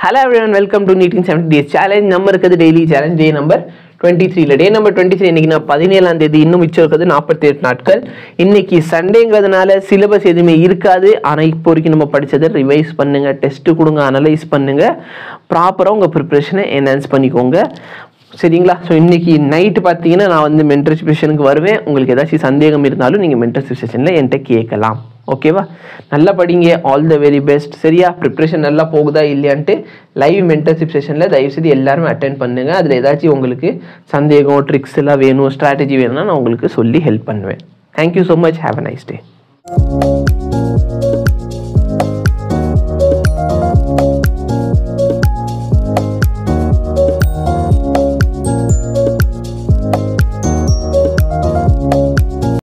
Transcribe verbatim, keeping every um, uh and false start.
Hello everyone, welcome to NEET in seventy days challenge. Number இருக்குது daily challenge day number twenty-three ல day number twenty-three இன்னைக்கு நான் பதினேழாம் தேதி இன்னும் மிச்சம் இருக்குது நாற்பத்தி எட்டு நாட்கள். இன்னைக்கு சண்டேங்கிறதுனால சிலபஸ் எதுவுமே இருக்காது. ஆனா இப்போ வரைக்கும் நம்ம படிச்சதை ரிவைஸ் பண்ணுங்க, டெஸ்ட் கொடுங்க, அனலைஸ் பண்ணுங்க, ப்ராப்பரா உங்க ப்ரிப்பரேஷனை என்ஹான்ஸ் பண்ணிக்கோங்க. சரிங்களா? ஸோ இன்னைக்கு நைட்டு பார்த்தீங்கன்னா நான் வந்து மென்டர்ஷிப் செஷனுக்கு வருவேன். உங்களுக்கு ஏதாச்சும் சந்தேகம் இருந்தாலும் நீங்கள் மென்டர்ஷிப் செஷனில் என்கிட்ட கேட்கலாம். ஓகேவா? நல்லா படிங்க, ஆல் த வெரி பெஸ்ட். சரியா? ப்ரிப்ரேஷன் நல்லா போகுதா இல்லையான்ட்டு லைவ் மென்டர்ஷிப் செஷனில் தயவுசெய்து எல்லாருமே அட்டென்ட் பண்ணுங்க. அதில் ஏதாச்சும் உங்களுக்கு சந்தேகம், ட்ரிக்ஸ் எல்லாம் வேணும், ஸ்ட்ராட்டஜி வேணும்னா நான் உங்களுக்கு சொல்லி ஹெல்ப் பண்ணுவேன். Thank you so much. Have a nice day.